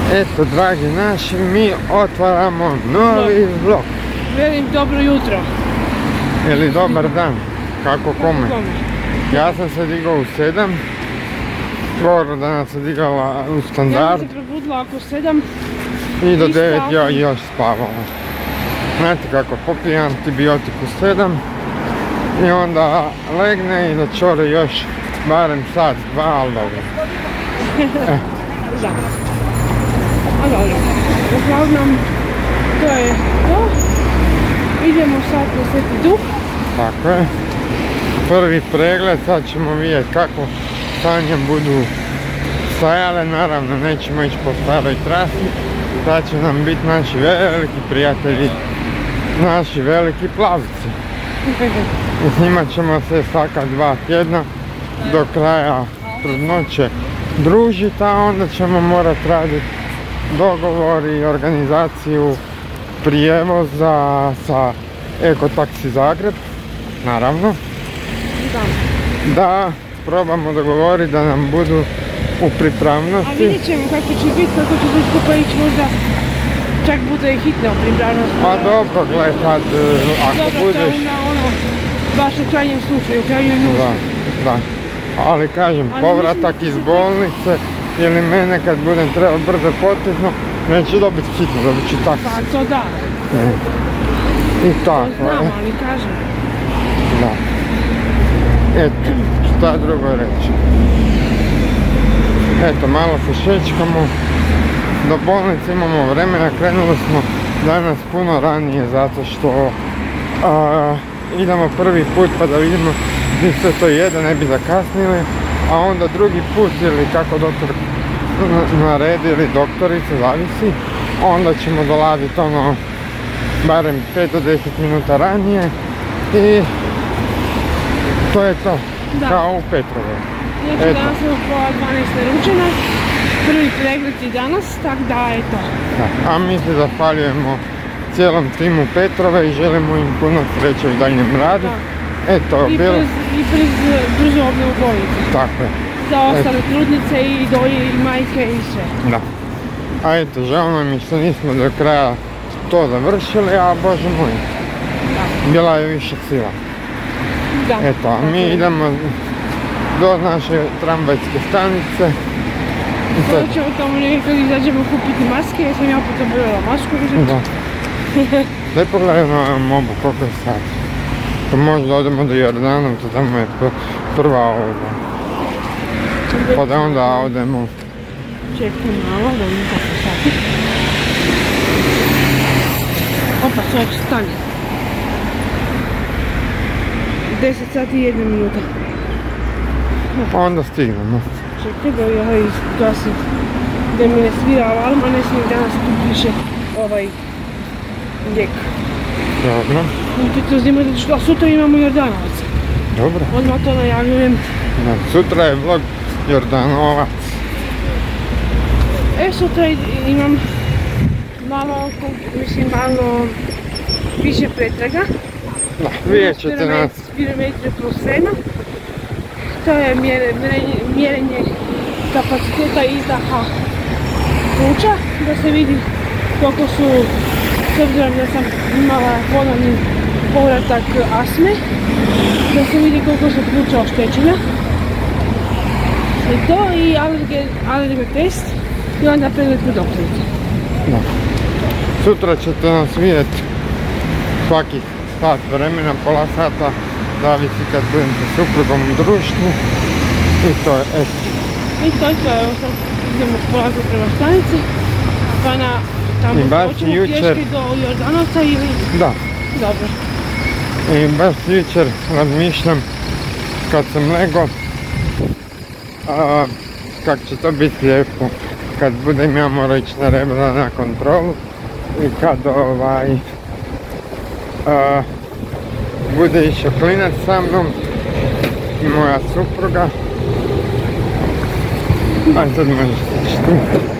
Eto, dragi naši, mi otvaramo novi vlog. Velim dobro jutro. Ili dobar dan, kako kome. Ja sam se digao u 7. Gordana se digala u standard. Ja sam se probudila oko 7. I do 9 ja još spavala. Znate kako, popije antibiotik u 7. I onda legne i da čore još barem sat, dva, ali dobro. Da. A dobro. Uglavnom, to je to. Idemo sad na Sveti Duh. Tako je. Prvi pregled, sad ćemo vidjeti kako stanje budu stajale. Naravno, nećemo ići po staroj trasi. Sad će nam biti naši veliki prijatelji, naši veliki plavci. I s njima ćemo se svaka 2 tjedna do kraja trudnoće družiti, a onda ćemo morati raditi dogovor i organizaciju prijevoza sa Ekotaksi Zagreb, naravno. Da probamo dogovoriti da nam budu u pripravnosti. A vidjet ćemo kako će biti, kako će se skupa ići, možda čak bude i hitna u pripravnosti. A dobro, gledaj sad, ako budeš... Dobro, to je baš u krajnjem slučaju, u krajnjoj nuždi. Da. Ali kažem, povratak iz bolnice ili mene kad budem trebao brzo potezno, neću dobiti hitno, dobit ću taksi. Pa to da. I tako. To znam, ali kažem. Da. Eto, šta drugo reći. Eto, malo se šećkamo. Do bolnice imamo vremena, krenuli smo danas puno ranije zato što idemo prvi put pa da vidimo gdje sve to je, da ne bi zakasnili, a onda drugi put ili kako doktor naredi ili doktorica, zavisi, onda ćemo dolaziti ono barem 5 do 10 minuta ranije i to je to, kao u Petrovoj. Znači danas smo pola 12 naručena, prvi pregled i danas, tako da je to. A mi se zahvaljujemo cijelom timu Petrove i želimo im puno sreće u daljnjem radu. Eto, I brzo obnovu bolnice. Tako je. Za ostale trudnice i doje i majke i sve. Da. A eto, žao nam je što nismo do kraja to završili, a bože moj, bila je više sila. Da. Eto, a mi idemo do naše tramvajske stanice. Sada ćemo tamo nekako izađemo kupiti maske, jer sam ja opet oboljela masku. Da. Daj pogledaj na mobu koliko je sad. Pa možda odemo do Jordanovca, tamo je prva ovoga. Pa da onda odemo. Čekaj malo, da vidim kako sati. Opa, sad će stani. 10 sati i 1 minuta. Pa onda stignemo. Čekaj da ja izgasim da mi ne svira alarm, a ne smijem danas tu piše ovaj lijek. Dobro. To znamo da sutra imamo Jordanovac. Dobro. Odmah to najavljujem. Sutra je vlog Jordanovac. Sutra imam malo više pretraga. Da, vidjet ćete nas. Spirometre plus vena. To je mjerenje kapaciteta izdaha pluća, da se vidi koliko su, s obzirom da sam imala ponovni povratak astme, da se vidi koliko su pluća oštećena. I to i alergen test i onda pregled kod doktorice. Da. Sutra ćete nas vidjeti svakih sat vremena, pola sata, zavisi kad budem sa suprugom u društvu. I to je eto. I to je to, evo sad idemo polako prema stanici, pa na tamo hoćemo pješke do Jordanovca ili... Da. Dobro. I baš jučer razmišljam kad sam lego kako će to biti lijepo kad budem ja morao ići na rebra na kontrolu i kad bude išao klinac sa mnom i moja supruga. Aj sad možeš stići tu.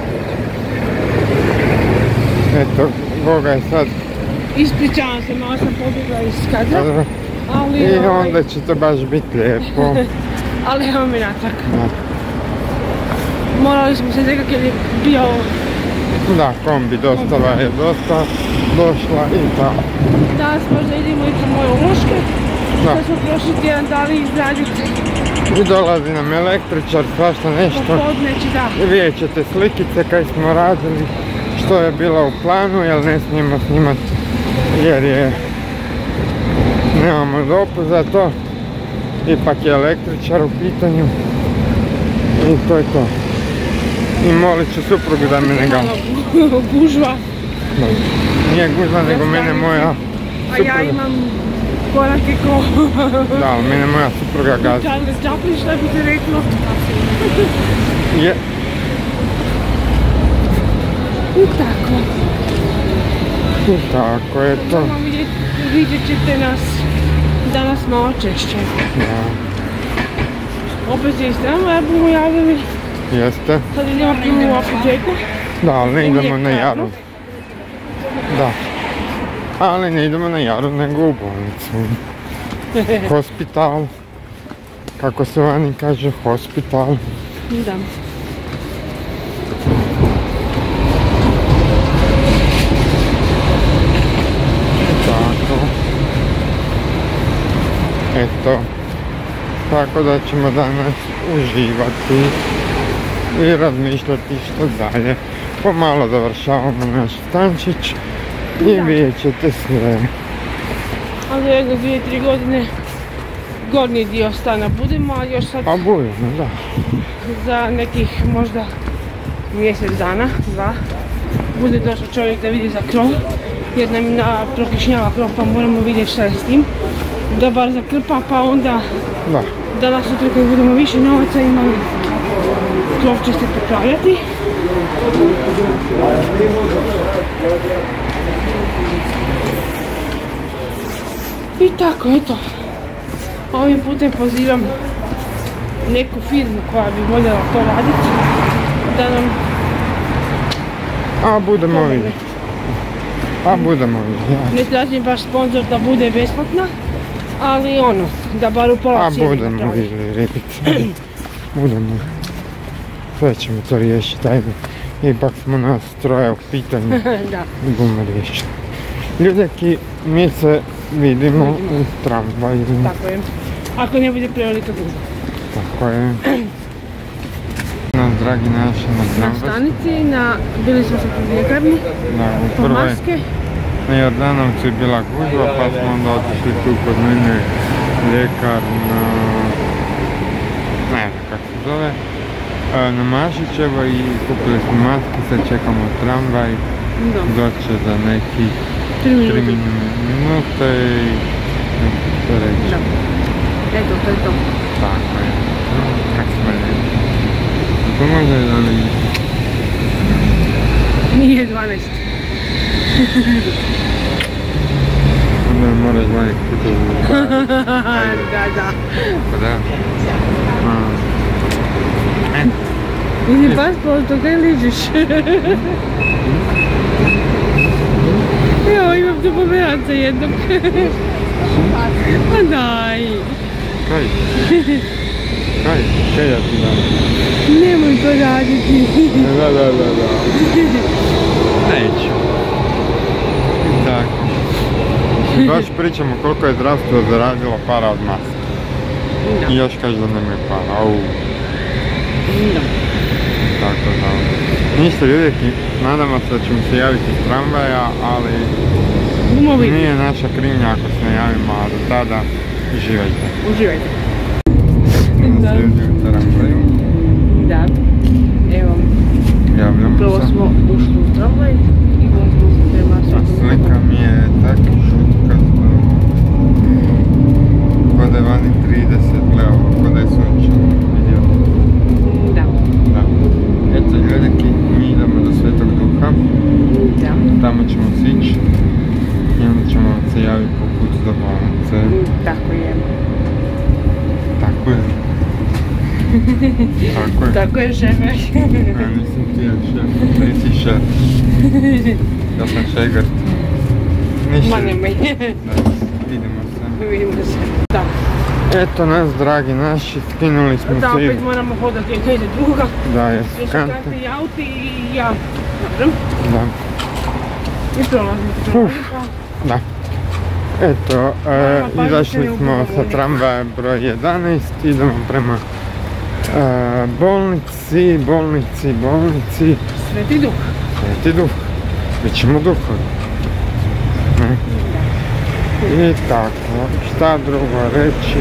Eto, Goga je sad... Ispričavam se, malo sam pobjegla iz kadra. I onda će to baš biti lijepo. Ali evo mi natrag. Morali smo se nekak jer je bio Da, kombi dostava je došla i tako. Danas možda idemo i po moje uloške. Da. Što smo prošli tjedan dali izraditi. I dolazi nam električar, svašta nešto. Popodne će da. I vidjet ćete slikice kaj smo radili, što je bilo u planu, jer ne smijemo snimati jer nemamo dopust za to. Ipak je električar u pitanju i to je to. I molit ću suprugu da me ne gani. Gužva. Nije gužva, nego mene moja A ja imam korake ko... Da, ali mene moja supruga gazi. Charles Chaplin, šta bi se reklo? Je. I tako. I tako je to. Vidjet ćete nas danas malo češće. Da. Opet je iz tramvaja bomo javili. Jeste. Sad idemo prvo u apoteku. Da, ali ne idemo na Uvijek Jaru. Da. Ali ne idemo na Jaru, nego u bolnicu. Hospital. Kako se vani kaže, hospital. Da. Tako. Eto. Tako da ćemo danas uživati i razmišljati što dalje. Pomalo završavamo naš stančić i vidjet ćete sve. A za jedno 2-3 godine gornji dio stana budemo, ali još sad A budemo, da. za nekih možda mjesec dana, 2, bude došao čovjek da vidi za krov, jer nam prokišnjava krov pa moramo vidjeti šta je s tim. Da bar zakrpa pa onda Da. danas sutra kad budemo više novaca imali, krov će se popravljati. I tako, eto. Ovim putem pozivam neku firmu koja bi voljela to raditi, da nam A budemo pomogne. vidjeti. A budemo vidjeti. Ne tražim baš sponsor da bude besplatna, ali ono, da bar u pola A cijene budemo napravi. vidjeti, ribice. Budemo. Sve ćemo to riješiti, ajde. Ipak smo nas troje u pitanju. Da. I budemo riješiti. Ljudeki, mi se vidimo u tramvaju. Tako je. Ako ne bude prevelika gužva. Tako je. Nas, dragi naši, na Na tramvaju. stanici, bili smo sad u ljekarni, Da, u po prvoj. maske. Na Jordanovcu je bila gužva, pa smo onda otišli tu kod mene ljekar na... ne znam kako se zove, na Mašićevo i kupili smo maske, sad čekamo tramvaj, Da. doće za nekih 3 3 minuta. minute i to reći. Da. Eto, to je to. Tako je. Kako smo reći. To može da li... Nije 12. Onda moraš manjeg puta u Da, da. pa da. Vidi pasport, kaj ližiš? Evo, imam tu pomeranca jednog. Pa daj. Kaj? Kaj ja ti dam? Nemoj to raditi. Da. Neću. Tako. Baš pričamo koliko je zdravstvo zaradilo para od maske. I još kaže da nemaju para. Au. Tako da. Ništa ljudi, nadamo se da ćemo se javiti iz tramvaja, ali Bumo vidjeti. nije naša krivnja ako se ne javimo, a do tada uživajte. Uživajte. Da. U tramvaju. Da. Evo, Javljamo prvo se. smo ušli u tramvaj i vozimo se prema A Svetom slika mi je tak šutka, ko da je vani 30, gle ovo, ko da je sunčano, vidio. Da. Da. Eto ljudeki, mi idemo do Svetog Duha, Da. tamo ćemo sići i onda ćemo se javiti po putu do bolnice. Tako je. Tako je. Tako je. Tako je, šefe. Ja nisam ti ja šef, nisi šef. Ja sam šegrt. Ništa. Ma nemoj. Da, vidimo se. Vidimo se. Da. Eto nas, dragi naši, skinuli smo Da, se i... opet moramo hodati negdje druga. Da, je Jer su kante. kante i auti i ja. Dobro. Da. I prolazimo. Da. Eto, izašli smo sa tramvaja broj 11, idemo prema bolnici. Sveti Duh. Sveti Duh. Bićemo duhovi. I tako, šta drugo reći?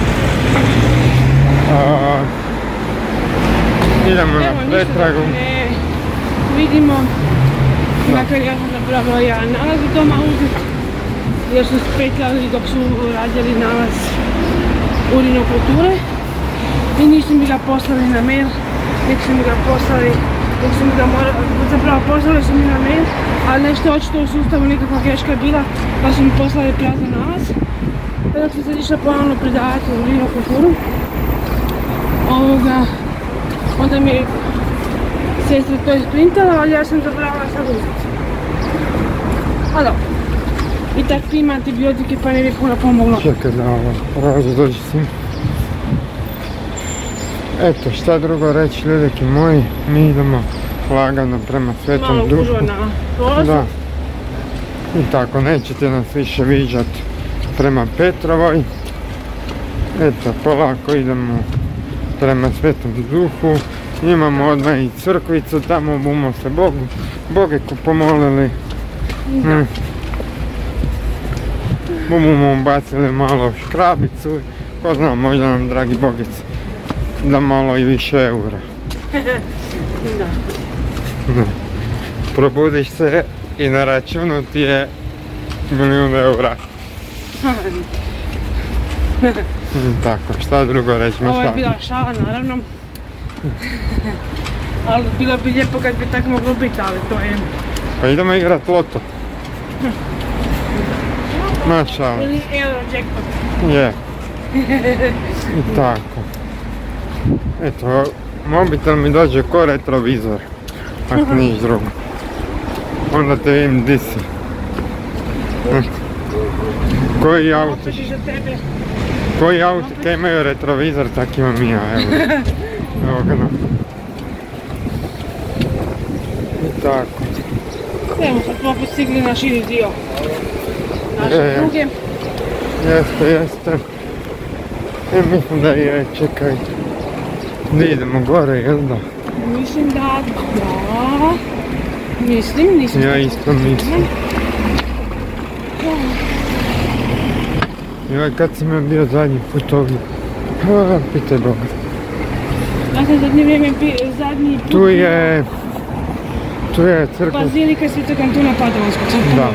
Idemo na pretragu. Ne vidimo, makar ja sam napravila jedan nalaz u tom autu, jer su spetljali dok su radili nalaz urinokulture i nisu mi ga poslali na mail, zapravo poslali su mi na mail, ali nešto očito u sustavu nekakva greška je bila, pa su mi poslali prazan nalaz. Dok sam sad išla ponovno predavati urinokulturu, onda mi je sestra to isprintala, ali ja sam zaboravila sad uzeti. A dobro. I tak ima antibiotike pa ne bi puno pomoglo. Čekaj da dođi s njim. Eto, šta drugo reći, ljudeki moji, mi idemo lagano prema Svetom Duhu. Malo gužva na prolazu. Da. I tako, nećete nas više viđat prema Petrovoj. Eto, polako idemo prema Svetom Duhu. Imamo odmah i crkvicu, tamo bumo se Bogeku pomolili. Bumo bacili malo škrabicu. Ko zna, možda nam dragi Bogec da malo i više eura. Da. Probudiš se i na računu ti je 1.000.000 eura. Tako, šta drugo reći? Ovo je bila šala, naravno. Ali bilo bi lijepo kad bi tako moglo biti, ali to je... Pa idemo igrat loto. Našao. Ili Eurojackpot. Je. I tako. Eto, mobitel mi dođe ko retrovizor. Ako niš drugo. Onda te vidim di si. Koji auto? Opet i za tebe. Koji auto kaj imaju retrovizor, tak imam i ja, evo ga nam. I tako. Evo, sad smo opet stigli na širi dio naše pruge. Jeste. Mislim da je, čekaj. Gdje idemo gore, jel da? Mislim da. Nisam. Ja isto mislim. Joj, kad sam ja bio zadnji put ovdje? Pitaj Boga. Ja sam zadnji put... Tu je crkva. Bazilika Svetog Antuna Padovanskog. Da.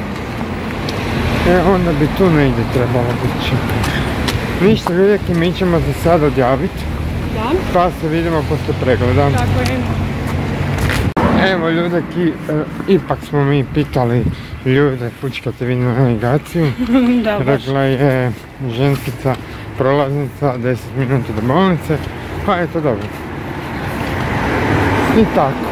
Onda bi tu negdje trebalo biti, čekaj. Ništa, vidjeti, mi ćemo se sad odjaviti. Da. Pa se vidimo poslije pregleda. Tako je. Evo ljudeki, ipak smo mi pitali ljude, pučkate vi na navigaciju. Da, baš. Rekla je ženskica, prolaznica, 10 minuta do bolnice, pa je to dobro. I tako.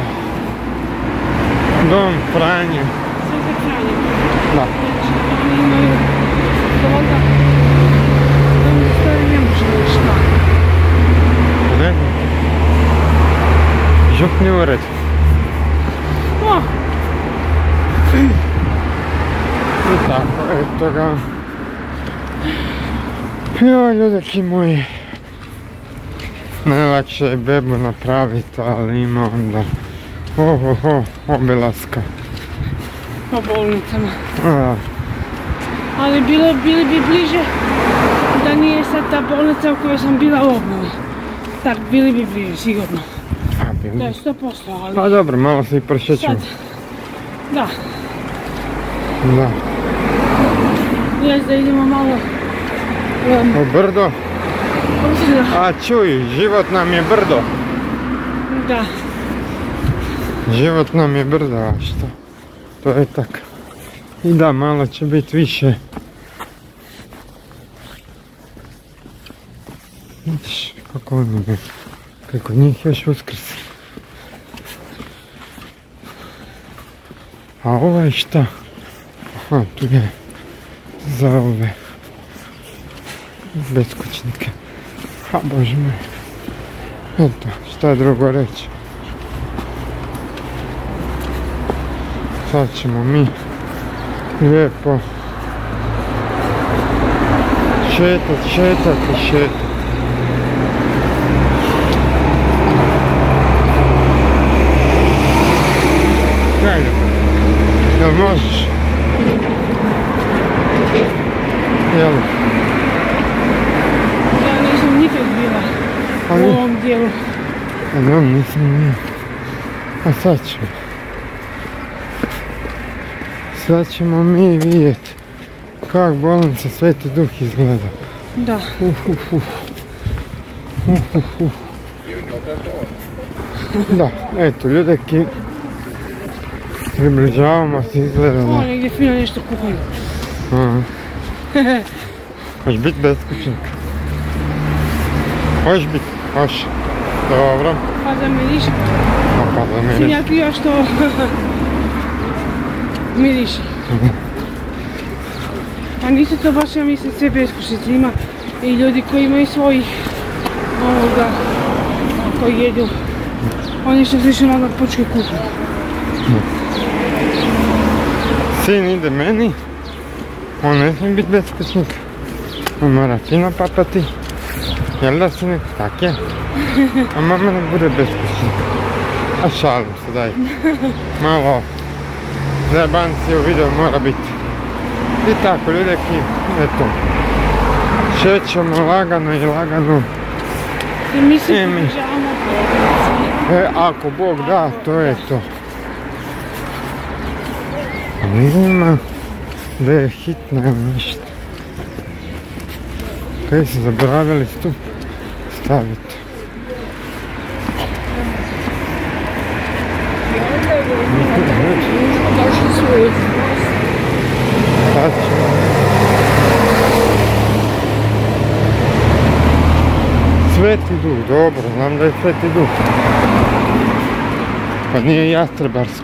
Dom Franje. Svete Franje. Da. Oni imaju toga, oni stvari ne može ništa. Ne znam. Župni ured. I tako, eto ga. Joj, ljudeki moji. Najlakše je bebu napraviti, ali ima onda obilaska. Po bolnicama. A, Ali bili bi bliže da nije sad ta bolnica u kojoj sam bila u obnovi. Tak, bili bi bliže, sigurno. To je 100%, ali... Pa dobro, malo se i prošećemo. Sad, da. Da. Jes da idemo malo... U brdo? A čuj, život nam je brdo. Da. Život nam je brdo, a što? To je tako. I da, malo će biti više. Vidiš kako ono je. Kako njih još Uskrs. A ovaj šta? Aha, tu je za ove beskućnike. Ha, bože moj. Eto, šta drugo reći. sad ćemo mi lijepo šetati. Ajde, jel možeš? Jel? Ja nisam nikad bila u ovom dijelu. A dobro, nisam nije. A sad ćemo mi vidjeti kak bolnica Sveti Duh izgleda. Da. Da, eto, ljudeki, približavamo se, izgleda da... O, negdje fino nešto kuhaju. Hoć bit beskućnik? Hoć bit? Hoć. Dobro. Pa da miriši. Pa da miriši. Sinjak još to miriši. A nisu to baš, ja mislim, sve beskućnici. Ima i ljudi koji imaju svojih koji jedu. Oni što slično na pučke kuhne. Sin ide meni, on ne smije biti beskućnik. On mora fino papati. Jel da si nek? Tak je. A mama nek bude beskućnik. A šalim se, daj. Malo zajebanci u videu mora biti. I tako, ljudeki, eto. Šećemo lagano i lagano. I mi se približavamo bolnici. Ako Bog da, to je to. Vidimo da je hitno ili ništa. Kaj se zaboravili stup staviti. Sad ćemo. Sveti Duh, dobro, znam da je Sveti Duh. Pa nije Jastrebarsko.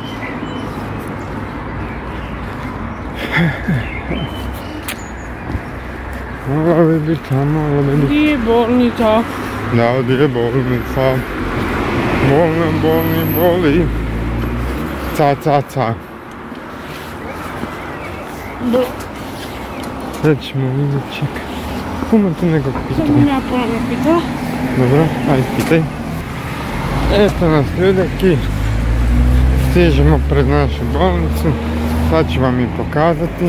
Mogla bi biti tamo, Gdje je bolnica? Da, gdje je bolnica? Boli. Ca. Sad ćemo vidjeti, čekaj. Puno te nekog pitanja. Sad ja ponovno pitala. Dobro, ajde pitaj. Eto nas ljudeki. Stižemo pred našu bolnicu. Sad ću vam i pokazati.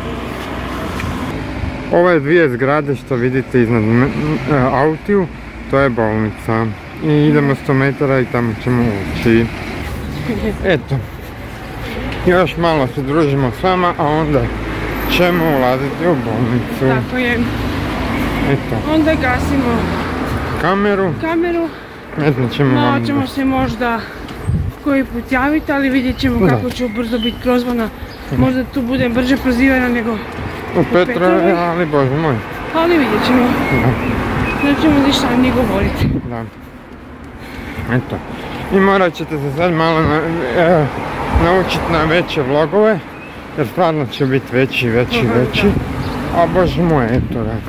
Ove dvije zgrade što vidite iznad autiju, to je bolnica. I idemo 100 metara i tamo ćemo ući. Eto. Još malo se družimo s vama, a onda ćemo ulaziti u bolnicu. Tako je. Eto. Onda gasimo Kameru. Ne znam ćemo vam... Malo ćemo se možda koji put javiti, ali vidjet ćemo kako ću brzo biti prozvana. Možda tu budem brže prozivana nego u Petrovoj, ali bože moj. Ali vidjet ćemo. Nećemo ništa ni govoriti. Da. Eto. I morat ćete se sad malo naučiti na veće vlogove. Jer stvarno će biti veći. A bože moj, eto da.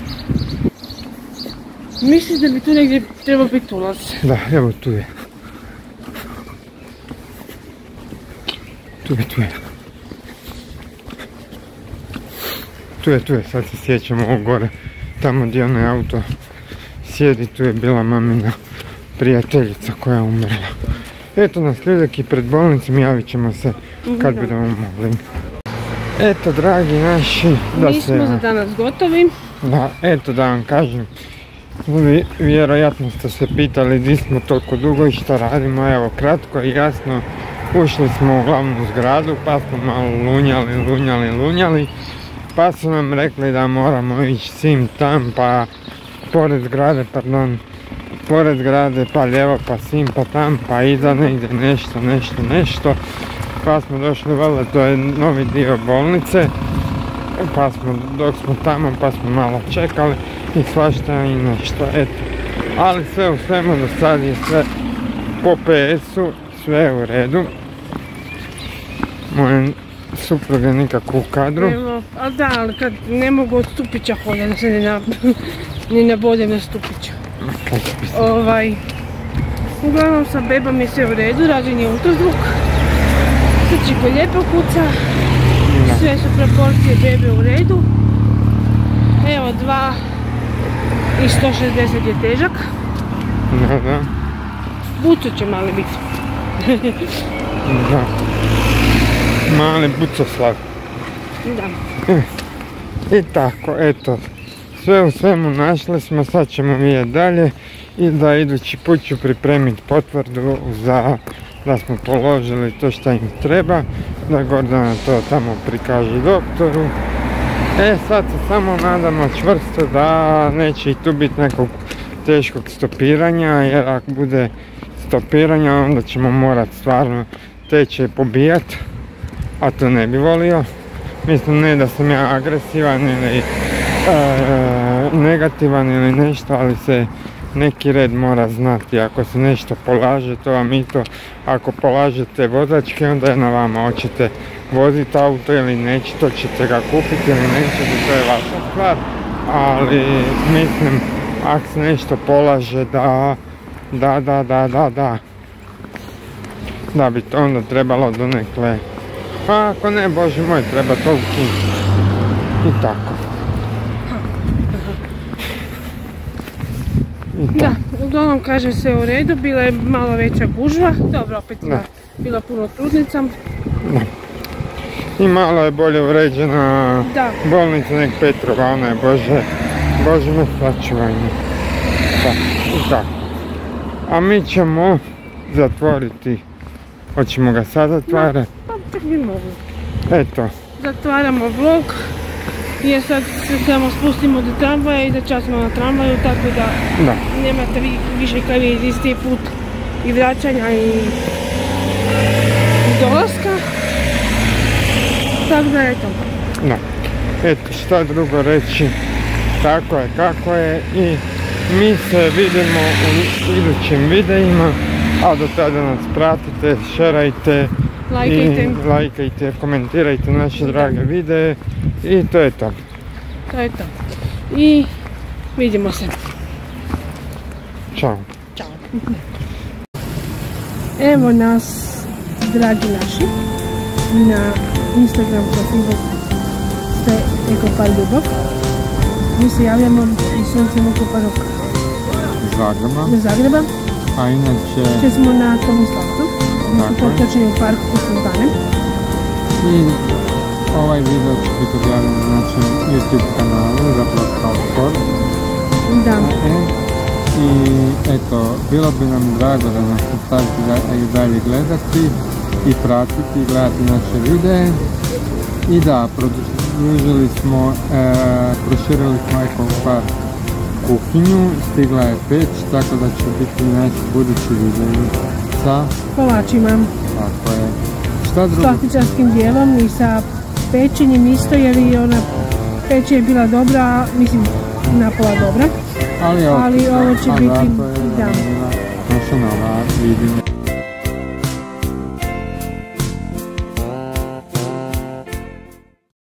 Misliš da bi tu negdje trebao biti ulaz? Da, evo tu je. Tu je, sad se sjećamo ovo gore. Tamo gdje onaj auto sjedi, tu je bila mamina prijateljica koja je umrla. Eto nas ljudeki pred bolnicom, javit ćemo se kad budemo mogli. Eto dragi naši, mi smo za danas gotovi. Da, eto da vam kažem. Vjerojatno ste se pitali gdje smo toliko dugo i šta radimo, evo kratko i jasno. Ušli smo u glavnu zgradu pa smo malo lunjali. Pa su nam rekli da moramo ići sim tam pa pored zgrade pa lijevo pa sim pa tam pa iza negdje nešto. Pa smo došli valjda, to je novi dio bolnice. Pa smo, dok smo tamo pa smo malo čekali i svašta i nešto, eto. Ali sve u svemu do sad je sve po PS-u, sve u redu. Moje supruge nikako u kadru. A da, ali kad ne mogu od stupića hodati, da se ne nabodem na stupiću. Uglavnom sa bebom je sve u redu, rađen je ultrazvuk. Srčiko lijepo kuca, Da. sve su proporcije bebe u redu. Evo 2 i 160 je težak. Da. Buco će mali biti. Da. Mali bucoslav. Da. I tako, eto. Sve u svemu našli smo, sad ćemo vidjeti dalje i da idući put ću pripremiti potvrdu za da smo položili to što im treba, da Gordana to tamo prikaže doktoru. Sad se samo nadamo čvrsto da neće i tu biti nekog teškog stopiranja, jer ako bude stopiranja onda ćemo morati stvarno tečaj pobijati, a to ne bi volio. Mislim, ne da sam ja agresivan ili negativan ili nešto, ali se neki red mora znati. Ako se nešto polaže, to vam i to. Ako polažete vozačke, onda je na vama. Hoćete voziti auto ili nećete, ćete ga kupiti ili nećete, to je vaša stvar. Ali mislim, ako se nešto polaže, da bi to onda trebalo donekle. Pa ako ne, Bože moj, treba to ukinuti. I tako. Da, uglavnom kažem sve u redu, bila je malo veća gužva, dobro, opet ima bila puno trudnica. I malo je bolje uređena bolnica nek Petrova, ona je Bože me sačuvajno. I tako. A mi ćemo zatvoriti, hoćemo ga sad zatvarati. Pa čak bi mogli. Eto. Zatvaramo vlog, jer sad se samo spustimo do tramvaja i začasimo na tramvaju, tako da nemate više kad je isti put i vraćanja i dolaska. Tako da eto. Da. Eto, šta drugo reći, tako je kako je i mi se vidimo u idućim videima, a do tada nas pratite, šerajte, lajkajte, komentirajte naše drage videe i to je to. To je to. I vidimo se. Ćao. Ćao. Evo nas, dragi naši, na Instagram profilu Sve Ekopar Ljubav. Mi se javljamo iz Sunčanog Koparog Zagreba. A inače smo na Tomislavcu, točnije u parku Sultane. I ovaj video će biti objavljen na našem YouTube kanalu, zapravo kao sport. Da. I eto, bilo bi nam drago da nas nastavite dalje gledati i pratiti i gledati naše videe. I da, proširili smo Ekopar kuhinju, stigla je peć, tako da će biti naši budući videi sa kolačima. Tako je. Šta drugo? S plastičarskim dijelom i sa pečenjem isto, jer i ona peć je bila dobra, mislim napola dobra. Ali ovo će biti, naša nova vidim.